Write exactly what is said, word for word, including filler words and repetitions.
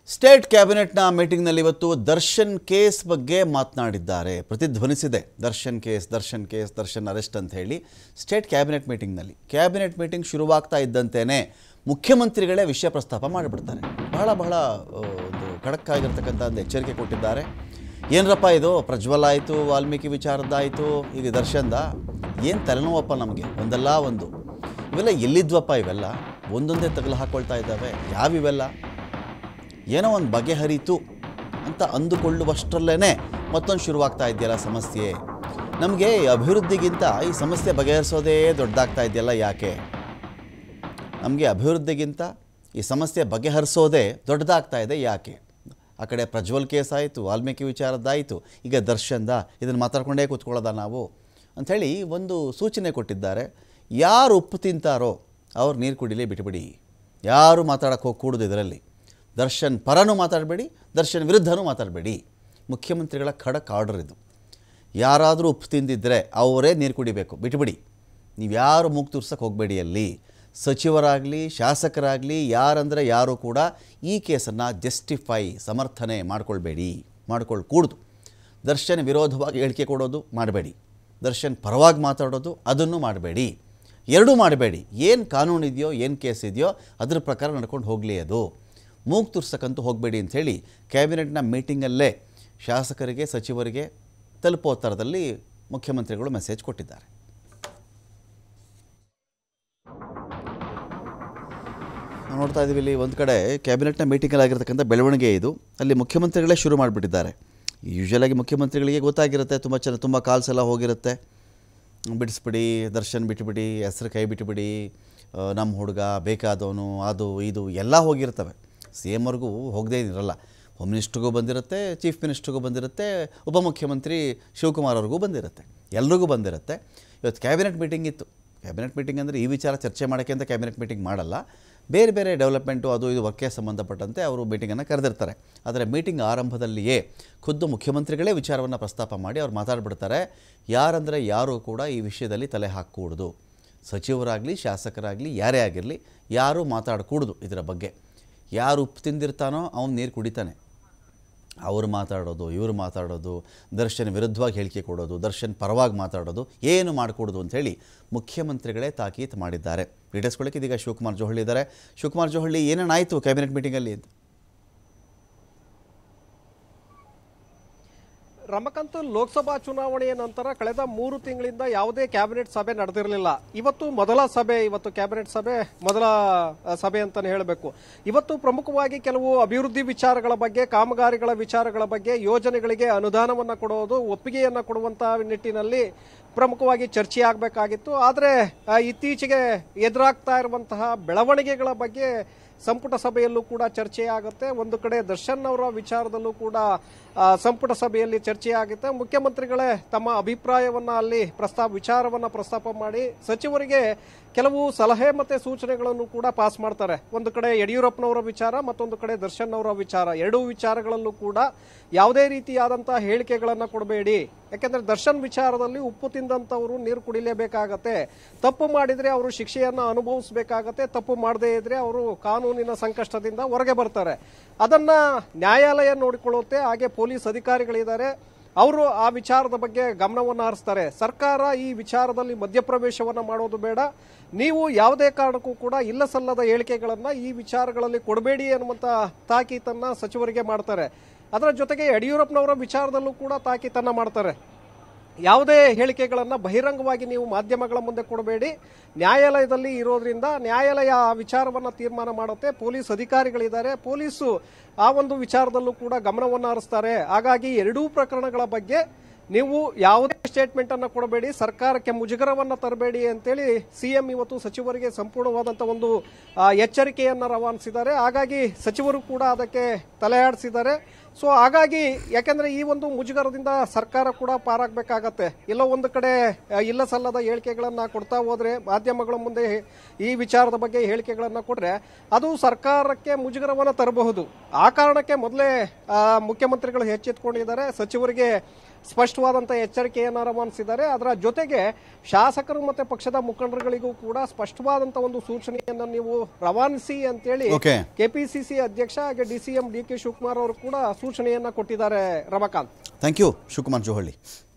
State ಕ್ಯಾಬಿನೆಟ್ನ ಮೀಟಿಂಗ್ನಲ್ಲಿ ಇವತ್ತು Darshan case ಬಗ್ಗೆ ಮಾತನಾಡಿದ್ದಾರೆ. ಪ್ರತಿಧ್ವನಿಸಿದೆ Darshan case Darshan case Darshan arrest ಅಂತ ಹೇಳಿ. ಸ್ಟೇಟ್ ಕ್ಯಾಬಿನೆಟ್ ಮೀಟಿಂಗ್ನಲ್ಲಿ ಕ್ಯಾಬಿನೆಟ್ ಮೀಟಿಂಗ್ ಶುರುವಾಗ್ತಾ ಇದ್ದಂತೆಯೇ ಮುಖ್ಯಮಂತ್ರಿಗಳೇ ವಿಷಯ ಪ್ರಸ್ತಾಪ ಮಾಡಿಬಿಡ್ತಾರೆ. ಬಹಳ ಬಹಳ ಒಂದು ಖಡಕ್ ಆಗಿರ್ತಕ್ಕಂಥ ಒಂದು ಎಚ್ಚರಿಕೆ ಕೊಟ್ಟಿದ್ದಾರೆ. ಏನರಪ್ಪ ಇದು, ಪ್ರಜ್ವಲ್ ಆಯಿತು, ವಾಲ್ಮೀಕಿ ವಿಚಾರದ್ದಾಯಿತು, ಈಗ ದರ್ಶನ್ದ ಏನು ತಲೆನೋವಪ್ಪ ನಮಗೆ, ಒಂದಲ್ಲ ಒಂದು ಇವೆಲ್ಲ ಎಲ್ಲಿದ್ವಪ್ಪ, ಇವೆಲ್ಲ ಒಂದೊಂದೇ ತಗಲು ಹಾಕ್ಕೊಳ್ತಾ ಇದ್ದಾವೆ, ಯಾವಿವೆಲ್ಲ ಏನೋ ಒಂದು ಬಗೆಹರಿತು ಅಂತ ಅಂದುಕೊಳ್ಳುವಷ್ಟರಲ್ಲೇ ಮತ್ತೊಂದು ಶುರುವಾಗ್ತಾ ಇದೆಯಲ್ಲ ಸಮಸ್ಯೆ. ನಮಗೆ ಅಭಿವೃದ್ಧಿಗಿಂತ ಈ ಸಮಸ್ಯೆ ಬಗೆಹರಿಸೋದೇ ದೊಡ್ಡದಾಗ್ತಾ ಇದೆಯಲ್ಲ ಯಾಕೆ? ನಮಗೆ ಅಭಿವೃದ್ಧಿಗಿಂತ ಈ ಸಮಸ್ಯೆ ಬಗೆಹರಿಸೋದೇ ದೊಡ್ಡದಾಗ್ತಾ ಇದೆ ಯಾಕೆ? ಆ ಕಡೆ ಪ್ರಜ್ವಲ್ ಕೇಸ್ ಆಯಿತು, ವಾಲ್ಮೀಕಿ ವಿಚಾರದ್ದಾಯಿತು, ಈಗ ದರ್ಶನ್ದ, ಇದನ್ನು ಮಾತಾಡ್ಕೊಂಡೇ ಕೂತ್ಕೊಳ್ಳೋದ ನಾವು ಅಂಥೇಳಿ ಒಂದು ಸೂಚನೆ ಕೊಟ್ಟಿದ್ದಾರೆ. ಯಾರು ಉಪ್ಪು ತಿಂತಾರೋ ಅವ್ರು ನೀರು ಕುಡಿಲಿ ಬಿಟ್ಬಿಡಿ, ಯಾರು ಮಾತಾಡೋಕ್ಕೆ ಹೋಗಿ ಕೂಡುದು ಇದರಲ್ಲಿ. ದರ್ಶನ್ ಪರನೂ ಮಾತಾಡಬೇಡಿ, ದರ್ಶನ್ ವಿರುದ್ಧನೂ ಮಾತಾಡಬೇಡಿ. ಮುಖ್ಯಮಂತ್ರಿಗಳ ಖಡಕ್ ಆರ್ಡರ್ ಇದು. ಯಾರಾದರೂ ಉಪ್ಪು ತಿಂದಿದ್ದರೆ ಅವರೇ ನೀರು ಕುಡಿಬೇಕು, ಬಿಟ್ಬಿಡಿ. ನೀವು ಯಾರು ಮೂಗು ತೂರ್ಸಕ್ಕೆ ಹೋಗಬೇಡಿ. ಅಲ್ಲಿ ಸಚಿವರಾಗಲಿ ಶಾಸಕರಾಗಲಿ ಯಾರಂದರೆ ಯಾರು ಕೂಡ ಈ ಕೇಸನ್ನು ಜಸ್ಟಿಫೈ ಸಮರ್ಥನೆ ಮಾಡ್ಕೊಳ್ಬೇಡಿ, ಮಾಡ್ಕೊಳ್ಳಿ ಕೂಡ್ದು. ದರ್ಶನ್ ವಿರೋಧವಾಗಿ ಹೇಳಿಕೆ ಕೊಡೋದು ಮಾಡಬೇಡಿ, ದರ್ಶನ್ ಪರವಾಗಿ ಮಾತಾಡೋದು ಅದನ್ನು ಮಾಡಬೇಡಿ, ಎರಡೂ ಮಾಡಬೇಡಿ. ಏನು ಕಾನೂನು ಇದೆಯೋ ಏನು ಕೇಸ್ ಇದೆಯೋ ಅದ್ರ ಪ್ರಕಾರ ನಡ್ಕೊಂಡು ಹೋಗಲಿ, ಅದು ಮೂಗು ತುರ್ಸಕ್ಕಂತೂ ಹೋಗಬೇಡಿ ಅಂಥೇಳಿ ಕ್ಯಾಬಿನೆಟ್ನ ಮೀಟಿಂಗಲ್ಲೇ ಶಾಸಕರಿಗೆ ಸಚಿವರಿಗೆ ತಲುಪೋ ಥರದಲ್ಲಿ ಮುಖ್ಯಮಂತ್ರಿಗಳು ಮೆಸೇಜ್ ಕೊಟ್ಟಿದ್ದಾರೆ. ನಾವು ನೋಡ್ತಾ ಇದ್ದೀವಿ ಇಲ್ಲಿ ಒಂದು ಕಡೆ ಕ್ಯಾಬಿನೆಟ್ನ ಮೀಟಿಂಗಲ್ಲಿ ಆಗಿರ್ತಕ್ಕಂಥ ಬೆಳವಣಿಗೆ ಇದು. ಅಲ್ಲಿ ಮುಖ್ಯಮಂತ್ರಿಗಳೇ ಶುರು ಮಾಡಿಬಿಟ್ಟಿದ್ದಾರೆ. ಯೂಶ್ವಲಾಗಿ ಮುಖ್ಯಮಂತ್ರಿಗಳಿಗೆ ಗೊತ್ತಾಗಿರುತ್ತೆ, ತುಂಬ ಚೆನ್ನಾಗಿ ತುಂಬ ಕಾಲ್ಸ್ ಎಲ್ಲ ಹೋಗಿರುತ್ತೆ, ಬಿಡಿಸ್ಬಿಡಿ, ದರ್ಶನ್ ಬಿಟ್ಟುಬಿಡಿ, ಹೆಸರು ಕೈ ಬಿಟ್ಟುಬಿಡಿ, ನಮ್ಮ ಹುಡುಗ ಬೇಕಾದವನು, ಅದು ಇದು ಎಲ್ಲ ಹೋಗಿರ್ತವೆ. ಸಿ ಎಮ್ ಅವ್ರಿಗೂ ಹೋಗದೇ ಇರಲ್ಲ, ಹೋಮ್ ಮಿನಿಸ್ಟ್ರಿಗೂ ಬಂದಿರುತ್ತೆ, ಚೀಫ್ ಮಿನಿಸ್ಟ್ರಿಗೂ ಬಂದಿರುತ್ತೆ, ಉಪಮುಖ್ಯಮಂತ್ರಿ ಶಿವಕುಮಾರ್ ಅವ್ರಿಗೂ ಬಂದಿರುತ್ತೆ, ಎಲ್ರಿಗೂ ಬಂದಿರುತ್ತೆ. ಇವತ್ತು ಕ್ಯಾಬಿನೆಟ್ ಮೀಟಿಂಗ್ ಇತ್ತು. ಕ್ಯಾಬಿನೆಟ್ ಮೀಟಿಂಗ್ ಅಂದರೆ ಈ ವಿಚಾರ ಚರ್ಚೆ ಮಾಡೋಕ್ಕೆ ಅಂತ ಕ್ಯಾಬಿನೆಟ್ ಮೀಟಿಂಗ್ ಮಾಡಲ್ಲ, ಬೇರೆ ಬೇರೆ ಡೆವಲಪ್ಮೆಂಟು ಅದು ಇದು ವರ್ಕ್ಗೆ ಸಂಬಂಧಪಟ್ಟಂತೆ ಅವರು ಮೀಟಿಂಗನ್ನು ಕರೆದಿರ್ತಾರೆ. ಆದರೆ ಮೀಟಿಂಗ್ ಆರಂಭದಲ್ಲಿಯೇ ಖುದ್ದು ಮುಖ್ಯಮಂತ್ರಿಗಳೇ ವಿಚಾರವನ್ನು ಪ್ರಸ್ತಾಪ ಮಾಡಿ ಅವ್ರು ಮಾತಾಡ್ಬಿಡ್ತಾರೆ. ಯಾರಂದರೆ ಯಾರೂ ಕೂಡ ಈ ವಿಷಯದಲ್ಲಿ ತಲೆ ಹಾಕೂಡ್ದು, ಸಚಿವರಾಗಲಿ ಶಾಸಕರಾಗಲಿ ಯಾರೇ ಆಗಿರಲಿ ಯಾರೂ ಮಾತಾಡಕೂಡ್ದು ಇದರ ಬಗ್ಗೆ. ಯಾರು ಉಪ್ಪು ತಿಂದಿರ್ತಾನೋ ಅವನು ನೀರು ಕುಡಿತಾನೆ. ಅವರು ಮಾತಾಡೋದು, ಇವರು ಮಾತಾಡೋದು, ದರ್ಶನ್ ವಿರುದ್ಧವಾಗಿ ಹೇಳಿಕೆ ಕೊಡೋದು, ದರ್ಶನ್ ಪರವಾಗಿ ಮಾತಾಡೋದು ಏನು ಮಾಡಿಕೊಡೋದು ಅಂಥೇಳಿ ಮುಖ್ಯಮಂತ್ರಿಗಳೇ ತಾಕೀತು ಮಾಡಿದ್ದಾರೆ. ಡೀಟೇಲ್ಸ್ಕೊಳ್ಳೋಕೆ ಇದೀಗ ಶಿವಕುಮಾರ್ ಜೋಹಳ್ಳಿ ಇದ್ದಾರೆ. ಶಿವಕುಮಾರ್ ಜೋಹಳ್ಳಿ, ಏನೇನಾಯಿತು ಕ್ಯಾಬಿನೆಟ್ ಮೀಟಿಂಗಲ್ಲಿ ಅಂತ? ರಮಕಾಂತ್, ಲೋಕಸಭಾ ಚುನಾವಣೆಯ ನಂತರ ಕಳೆದ ಮೂರು ತಿಂಗಳಿಂದ ಯಾವುದೇ ಕ್ಯಾಬಿನೆಟ್ ಸಭೆ ನಡೆದಿರಲಿಲ್ಲ. ಇವತ್ತು ಮೊದಲ ಸಭೆ, ಇವತ್ತು ಕ್ಯಾಬಿನೆಟ್ ಸಭೆ ಮೊದಲ ಸಭೆ ಅಂತಾನೆ ಹೇಳಬೇಕು. ಇವತ್ತು ಪ್ರಮುಖವಾಗಿ ಕೆಲವು ಅಭಿವೃದ್ಧಿ ವಿಚಾರಗಳ ಬಗ್ಗೆ, ಕಾಮಗಾರಿಗಳ ವಿಚಾರಗಳ ಬಗ್ಗೆ, ಯೋಜನೆಗಳಿಗೆ ಅನುದಾನವನ್ನು ಕೊಡೋದು, ಒಪ್ಪಿಗೆಯನ್ನು ಕೊಡುವಂತಹ ನಿಟ್ಟಿನಲ್ಲಿ ಪ್ರಮುಖವಾಗಿ ಚರ್ಚೆ ಆಗಬೇಕಾಗಿತ್ತು. ಆದರೆ ಇತ್ತೀಚೆಗೆ ಎದುರಾಗ್ತಾ ಇರುವಂತಹ ಬೆಳವಣಿಗೆಗಳ ಬಗ್ಗೆ ಸಂಪುಟ ಸಭೆಯಲ್ಲೂ ಕೂಡ ಚರ್ಚೆ ಆಗುತ್ತೆ. ಒಂದು ಕಡೆ ದರ್ಶನ್ ಅವರ ವಿಚಾರದಲ್ಲೂ ಕೂಡ ಸಂಪುಟ ಸಭೆಯಲ್ಲಿ ಚರ್ಚೆ ಆಗುತ್ತೆ. ಮುಖ್ಯಮಂತ್ರಿಗಳೇ ತಮ್ಮ ಅಭಿಪ್ರಾಯವನ್ನ ಅಲ್ಲಿ ಪ್ರಸ್ತಾಪ ವಿಚಾರವನ್ನ ಪ್ರಸ್ತಾಪ ಮಾಡಿ ಸಚಿವರಿಗೆ ಕೆಲವು ಸಲಹೆ ಮತ್ತೆ ಸೂಚನೆಗಳನ್ನು ಕೂಡ ಪಾಸ್ ಮಾಡ್ತಾರೆ. ಒಂದು ಕಡೆ ಯಡಿಯೂರಪ್ಪನವರ ವಿಚಾರ, ಮತ್ತೊಂದು ಕಡೆ ದರ್ಶನ್ ಅವರ ವಿಚಾರ. ಎರಡೂ ವಿಚಾರಗಳಲ್ಲೂ ಕೂಡ ಯಾವುದೇ ರೀತಿಯಾದಂತಹ ಹೇಳಿಕೆಗಳನ್ನ ಕೊಡಬೇಡಿ, ಯಾಕೆಂದ್ರೆ ದರ್ಶನ್ ವಿಚಾರದಲ್ಲಿ ಉಪ್ಪು ತಿಂದಂತವರು ನೀರು ಕುಡಿಲೇಬೇಕಾಗತ್ತೆ, ತಪ್ಪು ಮಾಡಿದ್ರೆ ಅವರು ಶಿಕ್ಷೆಯನ್ನ ಅನುಭವಿಸಬೇಕಾಗತ್ತೆ, ತಪ್ಪು ಮಾಡದೇ ಇದ್ರೆ ಅವರು ಕಾನೂನಿನ ಸಂಕಷ್ಟದಿಂದ ಹೊರಗೆ ಬರ್ತಾರೆ. ಅದನ್ನ ನ್ಯಾಯಾಲಯ ನೋಡಿಕೊಳ್ಳುತ್ತೆ. ಹಾಗೆ ಪೊಲೀಸ್ ಅಧಿಕಾರಿಗಳಿದ್ದಾರೆ, ಅವರು ಆ ವಿಚಾರದ ಬಗ್ಗೆ ಗಮನವನ್ನು ಹರಿಸ್ತಾರೆ. ಸರ್ಕಾರ ಈ ವಿಚಾರದಲ್ಲಿ ಮಧ್ಯಪ್ರವೇಶವನ್ನ ಮಾಡೋದು ಬೇಡ, ನೀವು ಯಾವುದೇ ಕಾರಣಕ್ಕೂ ಕೂಡ ಇಲ್ಲ ಸಲ್ಲದ ಹೇಳಿಕೆಗಳನ್ನ ಈ ವಿಚಾರಗಳಲ್ಲಿ ಕೊಡಬೇಡಿ ಅನ್ನುವಂತ ತಾಕೀತನ್ನ ಸಚಿವರಿಗೆ ಮಾಡ್ತಾರೆ. ಅದರ ಜೊತೆಗೆ ಯಡಿಯೂರಪ್ಪನವರ ವಿಚಾರದಲ್ಲೂ ಕೂಡ ತಾಕೀತನ್ನ ಮಾಡ್ತಾರೆ. ಯಾವುದೇ ಹೇಳಿಕೆಗಳನ್ನ ಬಹಿರಂಗವಾಗಿ ನೀವು ಮಾಧ್ಯಮಗಳ ಮುಂದೆ ಕೊಡಬೇಡಿ, ನ್ಯಾಯಾಲಯದಲ್ಲಿ ಇರೋದ್ರಿಂದ ನ್ಯಾಯಾಲಯ ಆ ವಿಚಾರವನ್ನ ತೀರ್ಮಾನ ಮಾಡುತ್ತೆ. ಪೊಲೀಸ್ ಅಧಿಕಾರಿಗಳಿದ್ದಾರೆ, ಪೊಲೀಸು ಆ ಒಂದು ವಿಚಾರದಲ್ಲೂ ಕೂಡ ಗಮನವನ್ನು ಹರಿಸ್ತಾರೆ. ಹಾಗಾಗಿ ಎರಡೂ ಪ್ರಕರಣಗಳ ಬಗ್ಗೆ ನೀವು ಯಾವುದೇ ಸ್ಟೇಟ್ಮೆಂಟ್ ಅನ್ನ ಕೊಡಬೇಡಿ, ಸರ್ಕಾರಕ್ಕೆ ಮುಜುಗರವನ್ನ ತರಬೇಡಿ ಅಂತೇಳಿ ಸಿಎಂ ಇವತ್ತು ಸಚಿವರಿಗೆ ಸಂಪೂರ್ಣವಾದಂತಹ ಒಂದು ಎಚ್ಚರಿಕೆಯನ್ನ ರವಾನಿಸಿದ್ದಾರೆ. ಹಾಗಾಗಿ ಸಚಿವರು ಕೂಡ ಅದಕ್ಕೆ ತಲೆಯಾಡಿಸಿದ್ದಾರೆ. ಸೊ ಹಾಗಾಗಿ ಯಾಕೆಂದ್ರೆ ಈ ಒಂದು ಮುಜುಗರದಿಂದ ಸರ್ಕಾರ ಕೂಡ ಪಾರಾಗಬೇಕಾಗತ್ತೆ. ಎಲ್ಲೋ ಒಂದು ಕಡೆ ಇಲ್ಲ ಸಲ್ಲದ ಹೇಳಿಕೆಗಳನ್ನ ಕೊಡ್ತಾ ಹೋದ್ರೆ, ಮಾಧ್ಯಮಗಳ ಮುಂದೆ ಈ ವಿಚಾರದ ಬಗ್ಗೆ ಹೇಳಿಕೆಗಳನ್ನ ಕೊಟ್ರೆ ಅದು ಸರ್ಕಾರಕ್ಕೆ ಮುಜುಗರವನ್ನ ತರಬಹುದು. ಆ ಕಾರಣಕ್ಕೆ ಮೊದಲೇ ಮುಖ್ಯಮಂತ್ರಿಗಳು ಎಚ್ಚೆತ್ತುಕೊಂಡಿದ್ದಾರೆ. ಸಚಿವರಿಗೆ ಸ್ಪಷ್ಟವಾದಂತ ಎಚ್ಚರಿಕೆಯನ್ನ ರವಾನಿಸಿದ್ದಾರೆ. ಅದರ ಜೊತೆಗೆ ಶಾಸಕರು ಮತ್ತೆ ಪಕ್ಷದ ಮುಖಂಡರುಗಳಿಗೂ ಕೂಡ ಸ್ಪಷ್ಟವಾದಂತ ಒಂದು ಸೂಚನೆಯನ್ನ ನೀವು ರವಾನಿಸಿ ಅಂತೇಳಿ Okay. ಕೆಪಿಸಿಸಿ ಅಧ್ಯಕ್ಷ ಹಾಗೆ ಡಿಸಿಎಂ ಡಿ ಕೆ ಶಿವಕುಮಾರ್ ಅವರು ಕೂಡ ಸೂಚನೆಯನ್ನ ಕೊಟ್ಟಿದ್ದಾರೆ. Ramakant, thank you Shivakumar Johalli.